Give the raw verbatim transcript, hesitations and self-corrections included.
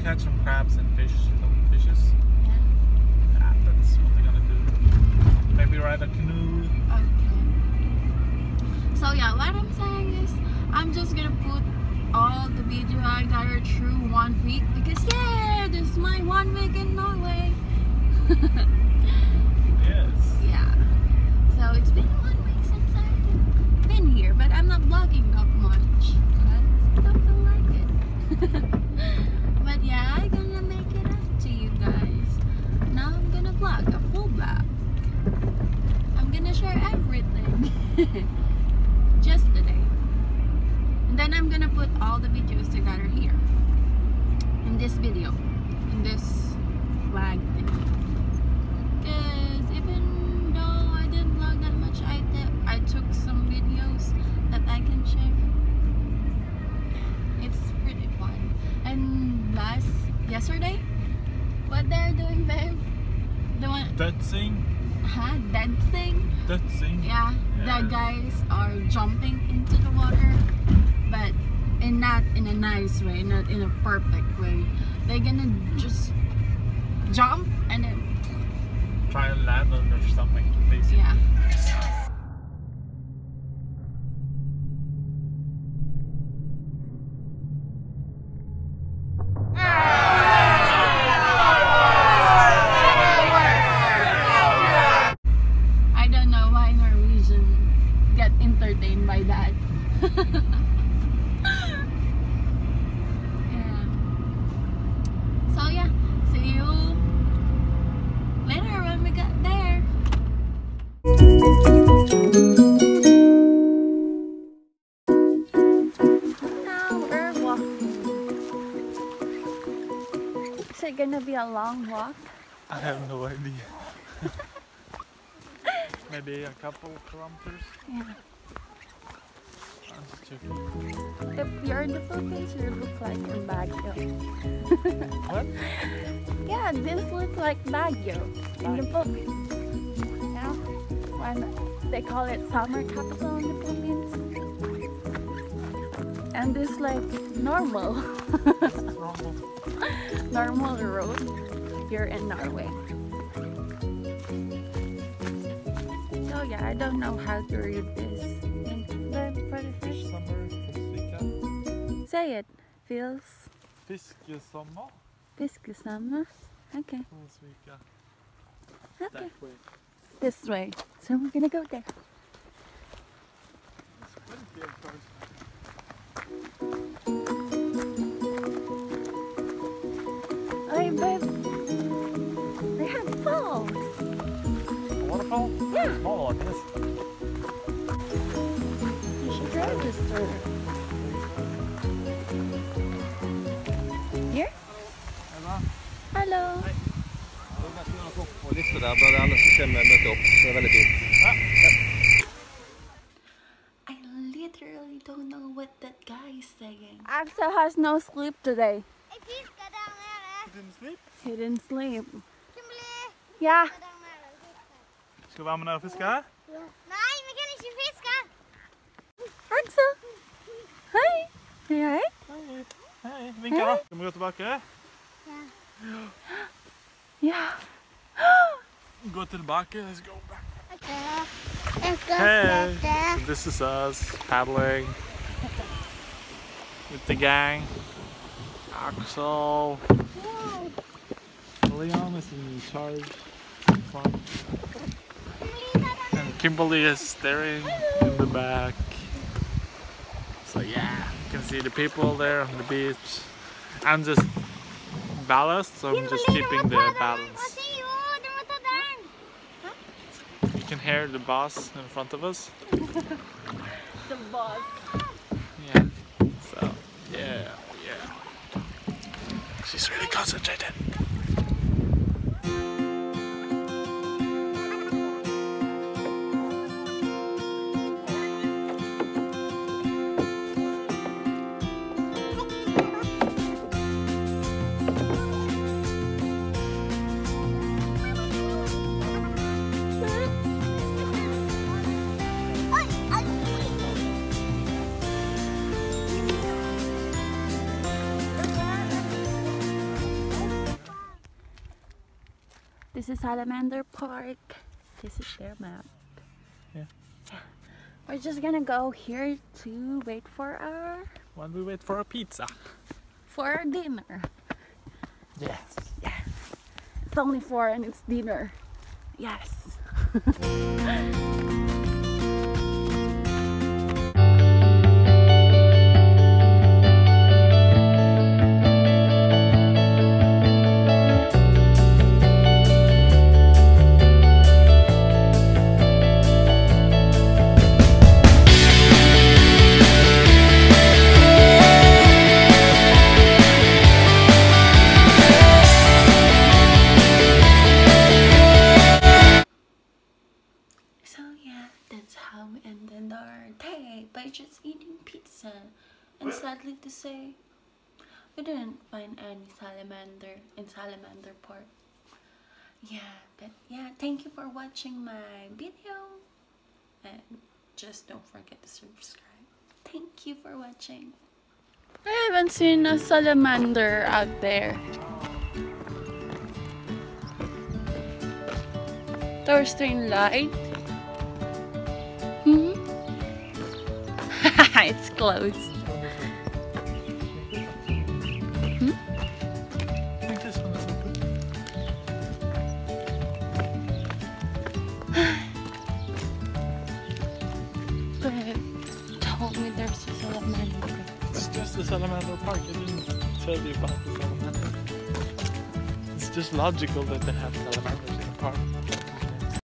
catch some crabs and fish, some fishes. Yeah. Yeah, that's what they're gonna do. Maybe ride a canoe. Okay. So yeah, what I'm saying is, I'm just gonna put all the video I gathered through one week because yeah, this is my one week in Norway. Yes. Yeah. So it's been one week since I've been here, but I'm not vlogging that much. I don't feel like it. But yeah, I'm gonna make it up to you guys. Now I'm gonna vlog a full vlog. I'm gonna share everything. Just today. And then I'm gonna put all the videos together here. In this video. In this flag thing. Because even though I didn't vlog that much, I, I took some videos that I can share. It's pretty fun. And last, yesterday, what they're doing there? The one, That thing? huh? That thing? That thing? Yeah, Yeah. the guys are jumping into the water, but in not in a nice way, not in a perfect way. They're gonna just jump and then Try and land on or something, basically. yeah. I don't know why Norwegian get entertained by that. Yeah. So yeah, see you later when we get there. Now we're walking. Is it gonna be a long walk? I have no idea. Maybe a couple kilometers. Yeah. That's tricky. If you're in the Philippines, you look like in Baguio. What? Yeah, this looks like Baguio in the Philippines. Yeah, when they call it summer capital in the Philippines. And this like normal, This is normal. normal road here in Norway. So yeah, I don't know how to read this. But for the Fish first, summer, fiskvika. say it. Feels Fiskesommer, Fiskesummer. Okay. fiskvika. Okay. That way. This way. So we're gonna go there. It's plenty of cars. Hey babe, they have falls. A waterfall? Yeah. Small one, yes. You should register. Here? Hello. Og lista der, bare alle systemer møter opp, så det er veldig fint. I literally don't know what that guy is saying. Axel has no sleep today. You didn't sleep? He didn't sleep. Yeah. Skal vi være med ned og fiske her? Nei, vi kan ikke fiske. Axel. Hei. Hei, hei. Hei, hei. Vinker da. Skal vi gå tilbake? Ja. Gå tilbake, let's go back. Jeg skal Hey, flette. so this is us paddling with the gang. Axel. Leon is in charge. Fun. And Kimberly is staring in the back. So yeah, you can see the people there on the beach. I'm just ballast, so I'm just keeping the balance. Jo, du må ta den. You can hear the boss in front of us. The boss. Yeah. So yeah, yeah. She's really concentrated. This is Salamander Park. This is their map. Yeah. We're just gonna go here to wait for our While we wait for a pizza. for our dinner. Yes. Yeah. It's only four and it's dinner. Yes. So yeah, that's how we ended our day by just eating pizza. And sadly to say, we didn't find any salamander in Salamander Park. Yeah, but yeah, thank you for watching my video. And just don't forget to subscribe. Thank you for watching. I haven't seen a salamander out there. Thorstein light. Hmm? It's closed. Hmm? I think this one is open. But told me there's a salamander. It's just the Salamander Park. I didn't tell you about the salamander. It's just logical that they have salamanders in the park.